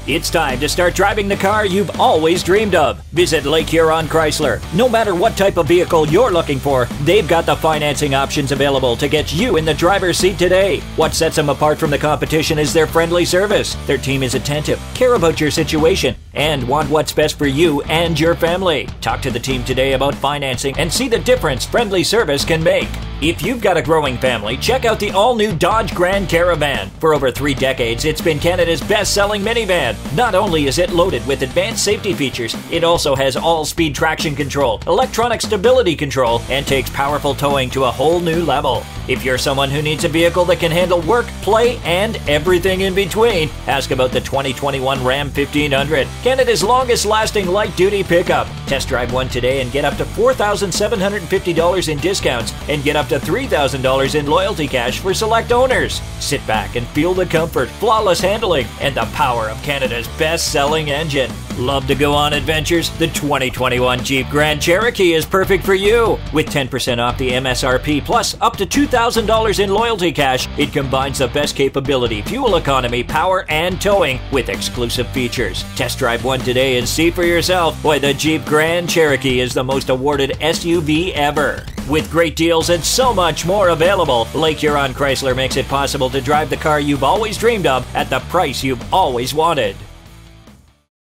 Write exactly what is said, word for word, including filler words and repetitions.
It's time to start driving the car you've always dreamed of. Visit Lake Huron Chrysler. No matter what type of vehicle you're looking for, they've got the financing options available to get you in the driver's seat today. What sets them apart from the competition is their friendly service. Their team is attentive, care about your situation, and want what's best for you and your family. Talk to the team today about financing and see the difference friendly service can make. If you've got a growing family, check out the all-new Dodge Grand Caravan. For over three decades, it's been Canada's best-selling minivan. Not only is it loaded with advanced safety features, it also has all-speed traction control, electronic stability control, and takes powerful towing to a whole new level. If you're someone who needs a vehicle that can handle work, play, and everything in between, ask about the twenty twenty-one Ram fifteen hundred, Canada's longest-lasting light-duty pickup. Test drive one today and get up to four thousand seven hundred fifty dollars in discounts and get up to three thousand dollars in loyalty cash for select owners. Sit back and feel the comfort, flawless handling, and the power of Canada's best-selling engine. Love to go on adventures? The twenty twenty-one Jeep Grand Cherokee is perfect for you. With ten percent off the M S R P plus up to two thousand dollars in loyalty cash, it combines the best capability, fuel economy, power, and towing with exclusive features. Test drive one today and see for yourself why the Jeep Grand Cherokee is the most awarded S U V ever. With great deals and so much more available, Lake Huron Chrysler makes it possible to drive the car you've always dreamed of at the price you've always wanted.